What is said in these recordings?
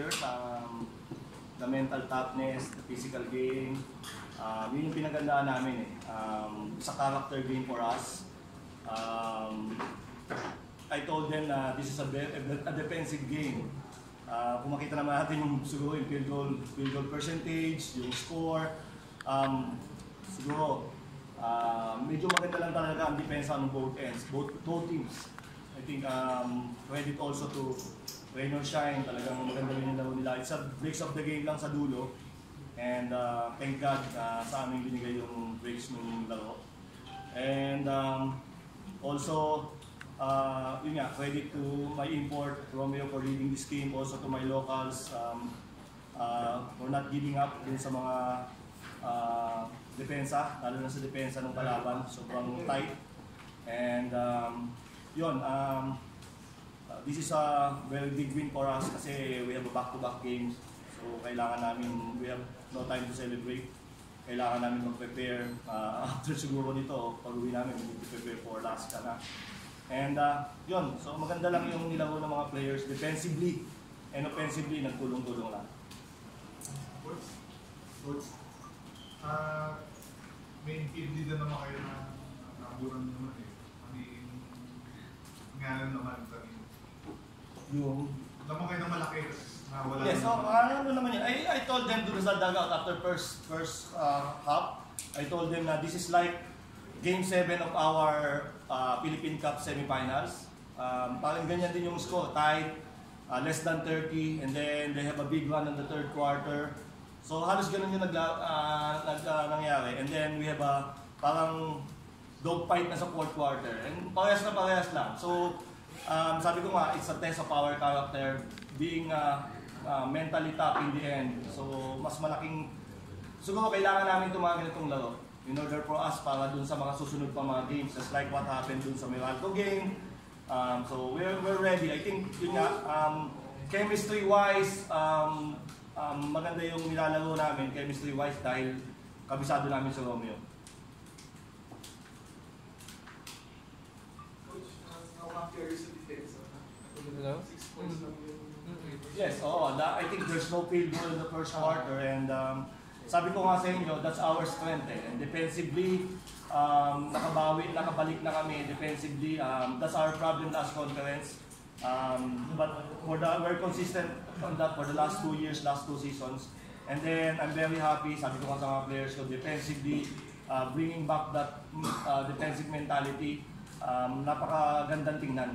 players, the mental toughness, the physical game. Yun yung pinagandaan namin eh. Sa character game for us. I told them na this is a defensive game. Kung makita naman natin yung siguro yung field goal percentage, yung score, siguro medyo maganda lang talaga ang depensa ng both ends, both teams. I think credit also to Rain or Shine, talagang maganda rin yung laro nila. It's a breaks of the game lang sa dulo. And thank God sa amin binigay yung breaks ng laro. And also, yun nga, credit to my import, Romeo, for leading this game. Also to my locals for not giving up din sa mga depensa, lalo na sa depensa ng kalaban. Sobrang tight. And yun, this is a very big win for us kasi we have a back-to-back games. So kailangan namin, we have no time to celebrate. Kailangan namin mag-prepare. After siguro nito, pag-uwi namin, mag-prepare for Alaska na. And yun, so maganda lang yung nilaro ng mga players defensively and offensively, nagtulong-tulong lang. Coach, main field leader naman kayo na nakaburan naman eh. Ngayon naman kami. Yung naman kayo ng malaki na wala. Yes, so ano naman yun. I told them to sa dugout after first half. I told them na this is like Game 7 of our Philippine Cup semifinals. Parang ganyan din yung score, tight, less than 30, and then they have a big run in the third quarter. So halos ganun yung nangyari. And then we have a parang dogfight na sa fourth quarter. And parehas lang. So sabi ko nga, it's a test of our character, being mentally tough in the end. So mas malaking, siguro kailangan namin ito mga ganitong laro in order for us para dun sa mga susunod pa mga games, just like what happened dun sa Meralco game. So we're ready. I think yun nga, chemistry-wise, maganda yung nilalaro namin chemistry-wise dahil kabisado namin sa Romeo. Hello? 6 points lang yun. Yes, I think there's no field goal in the first quarter, and sabi ko nga sa inyo, that's our strength eh. And defensively, nakabalik na kami defensively. That's our problem last conference. But we're consistent on that for the last 2 years, last 2 seasons. And then I'm very happy, sabi ko nga sa mga players ko, defensively, bringing back that defensive mentality. Napakagandang tingnan.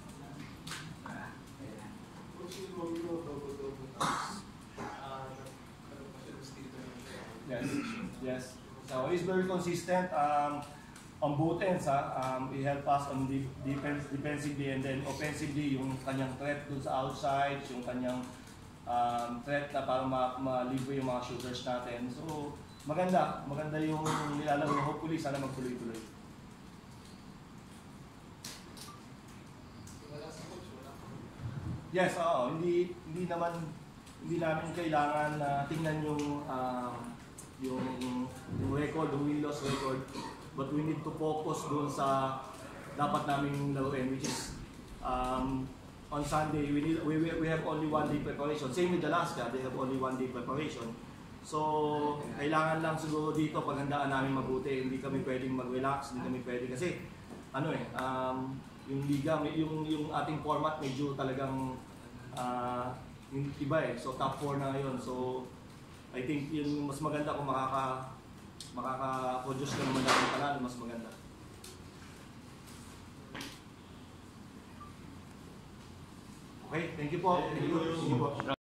Yes. So he's very consistent on both ends. He helped us on defensively and then offensively, yung kanyang threat dun sa outside, yung kanyang threat na para ma-libre yung mga shooters natin. So maganda yung nilalaro. Hopefully sana magtuloy-tuloy. Yes, hindi namin kailangan tingnan yung record, yung win-loss record, but we need to focus doon sa dapat namin laruin, which is on Sunday we have only 1 day preparation. Same with Alaska, they have only 1 day preparation. So kailangan lang siguro dito paghandaan namin mabuti. Hindi kami pwedeng mag-relax, hindi kami pwedeng kasi yung liga, yung ating format medyo talagang iba eh. So top 4 na ngayon. So I think yung mas maganda kung makaka-produce ka naman natin panalo, mas maganda. Okay, thank you po. Thank you po.